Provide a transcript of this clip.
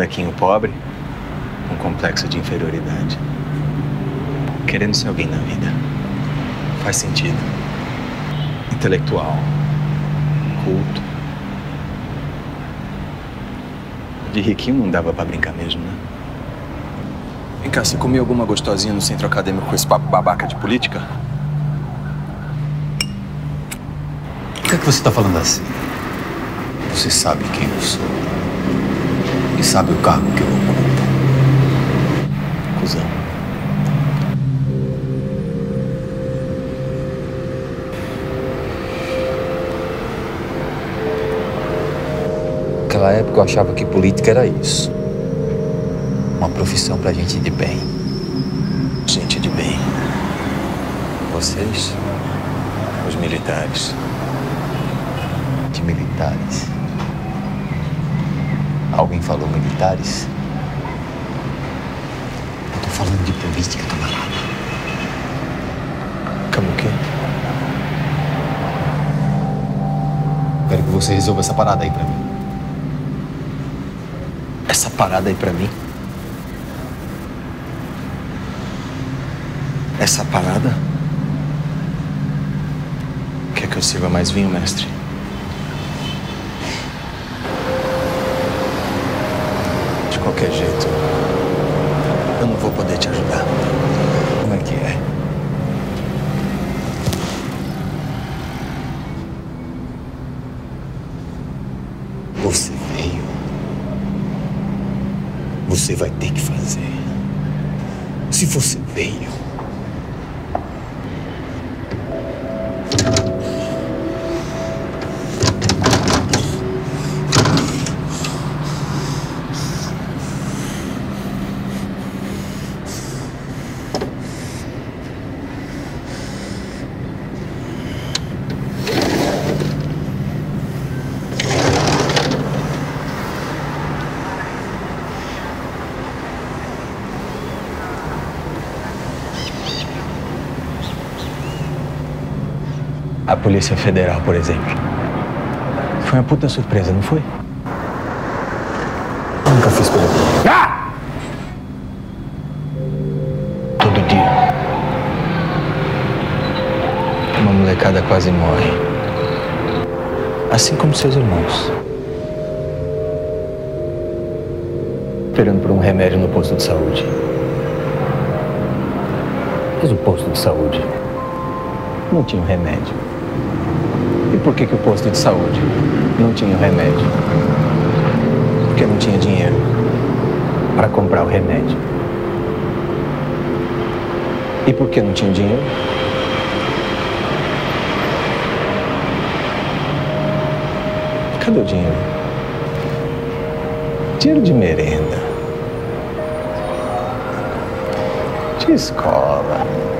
molequinho pobre, com complexo de inferioridade. Querendo ser alguém na vida. Faz sentido. Intelectual. Culto. De riquinho não dava pra brincar mesmo, né? Vem cá, você comeu alguma gostosinha no centro acadêmico com esse papo babaca de política? Por que você tá falando assim? Você sabe quem eu sou. E sabe o cargo que eu ocupo. Cusão. Naquela época eu achava que política era isso. Uma profissão pra gente de bem. Gente de bem. Vocês, Os militares. de militares. Alguém falou militares? Eu tô falando de política, camarada. Como o quê? Quero que você resolva essa parada aí pra mim. Essa parada aí pra mim? Essa parada? Quer que eu sirva mais vinho, mestre? De qualquer jeito, eu não vou poder te ajudar. Como é que é? Você veio. Você vai ter que fazer. Se você veio. A Polícia Federal, por exemplo. Foi uma puta surpresa, não foi? Eu nunca fiz pelo bem. Ah! Todo dia. Uma molecada quase morre. Assim como seus irmãos. Esperando por um remédio no posto de saúde. Mas o posto de saúde não tinha um remédio. E por que o posto de saúde não tinha o remédio? Porque não tinha dinheiro para comprar o remédio. E por que não tinha dinheiro? Cadê o dinheiro? Dinheiro de merenda. De escola.